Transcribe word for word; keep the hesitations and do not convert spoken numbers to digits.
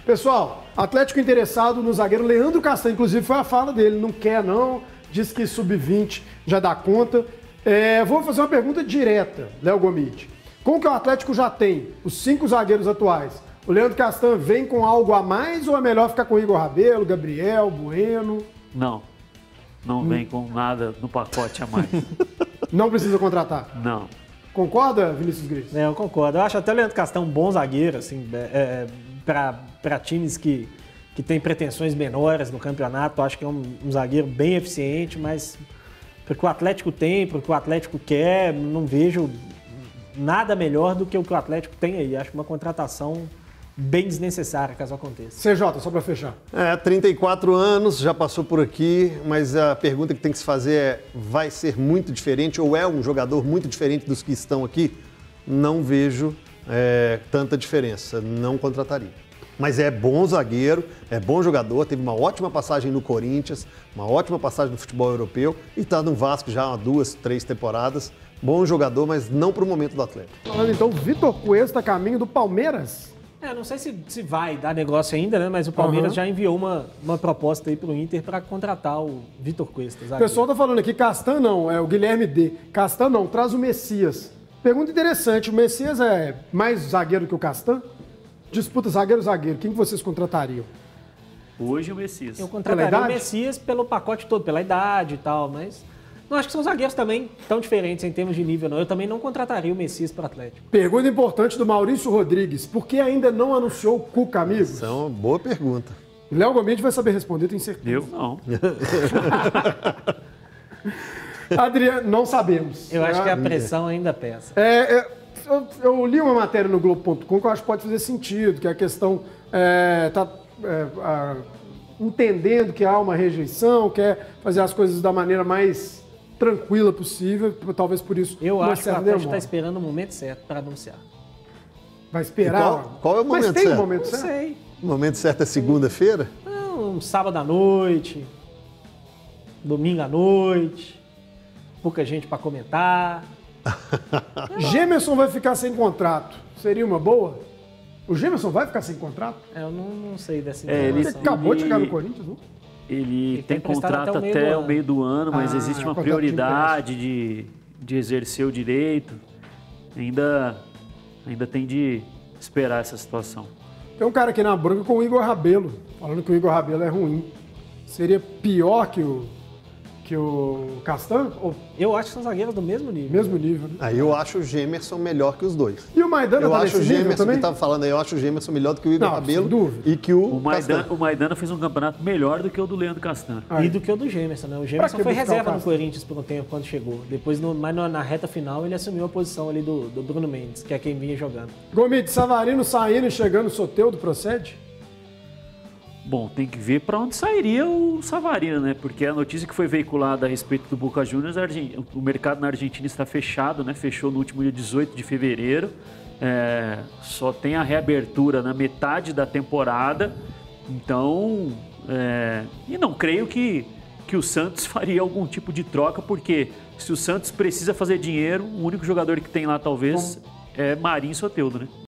Pessoal, Atlético interessado no zagueiro Leandro Castan, inclusive foi a fala dele, não quer não, diz que sub vinte já dá conta. É, vou fazer uma pergunta direta, Léo Gomide. Com o que o Atlético já tem, os cinco zagueiros atuais, o Leandro Castan vem com algo a mais ou é melhor ficar com o Igor Rabelo, Gabriel, Bueno? Não, não hum. vem com nada no pacote a mais. Não precisa contratar? Não. Concorda, Vinícius Gris? É, eu concordo. Eu acho até o Leandro Castan um bom zagueiro, assim, é, para times que, que têm pretensões menores no campeonato. Eu acho que é um, um zagueiro bem eficiente, mas porque o Atlético tem, porque o Atlético quer, não vejo nada melhor do que o que o Atlético tem aí. Acho uma contratação bem desnecessária, caso aconteça. C J, só para fechar. É, trinta e quatro anos, já passou por aqui, mas a pergunta que tem que se fazer é, vai ser muito diferente ou é um jogador muito diferente dos que estão aqui? Não vejo é, tanta diferença, não contrataria. Mas é bom zagueiro, é bom jogador, teve uma ótima passagem no Corinthians, uma ótima passagem no futebol europeu e está no Vasco já há duas, três temporadas. Bom jogador, mas não para o momento do Atlético. Falando então, Vitor Cuesta, caminho do Palmeiras. É, não sei se, se vai dar negócio ainda, né? Mas o Palmeiras uhum. já enviou uma, uma proposta aí pro Inter para contratar o Vitor Cuesta. O pessoal tá falando aqui, Castan não, é o Guilherme D. Castan não, traz o Messias. Pergunta interessante, o Messias é mais zagueiro que o Castan? Disputa zagueiro-zagueiro, quem que vocês contratariam? Hoje o Messias. Eu contrataria o Messias pelo pacote todo, pela idade e tal, mas... Não acho que são zagueiros também tão diferentes em termos de nível, não. Eu também não contrataria o Messias para o Atlético. Pergunta importante do Maurício Rodrigues. Por que ainda não anunciou o Cuca, amigos? Essa é uma boa pergunta. Léo Gomide vai saber responder, tenho certeza. Eu não. Adriano, não sabemos. Eu acho que a pressão ainda pesa. É, é, eu, eu li uma matéria no Globo ponto com que eu acho que pode fazer sentido, que a questão está é, é, entendendo que há uma rejeição, quer fazer as coisas da maneira mais tranquila possível, talvez por isso... Eu acho que o Atlético está esperando o momento certo para anunciar. Vai esperar? Qual, qual é o momento certo? Mas tem o um momento certo? Não sei. O momento certo é segunda-feira? Um sábado à noite, domingo à noite, pouca gente para comentar. Gemerson vai ficar sem contrato. Seria uma boa? O Gemerson vai ficar sem contrato? É, eu não, não sei dessa é, informação. Ele acabou de chegar no Corinthians, não? Ele, ele tem, tem contrato até o meio, até do, o meio do ano, mas ah, existe uma prioridade de, de exercer o direito. Ainda, ainda tem de esperar essa situação. Tem um cara aqui na bronca com o Igor Rabelo, falando que o Igor Rabelo é ruim. Seria pior que o, que o Castan? Ou... Eu acho que são zagueiros do mesmo nível. Mesmo nível, né? Aí eu acho o Gemerson melhor que os dois. E o Maidana eu tá acho o Gemerson também? que estava falando aí, eu acho o Gemerson melhor do que o Igor Não, Rabelo e que o, o Maidana, o Maidana fez um campeonato melhor do que o do Leandro Castan. Aí. E do que o do Gemerson, né? O Gemerson foi reserva no Corinthians por um tempo quando chegou. Depois, no, mas na reta final, ele assumiu a posição ali do, do Bruno Mendes, que é quem vinha jogando. Gomide, Savarino saindo e chegando, Soteldo procede? Bom, tem que ver para onde sairia o Savarino, né? Porque a notícia que foi veiculada a respeito do Boca Juniors, o mercado na Argentina está fechado, né? Fechou no último dia dezoito de fevereiro. É, só tem a reabertura na metade da temporada. Então, é, e não creio que, que o Santos faria algum tipo de troca, porque se o Santos precisa fazer dinheiro, o único jogador que tem lá talvez Bom. é Marinho e Soteldo, né?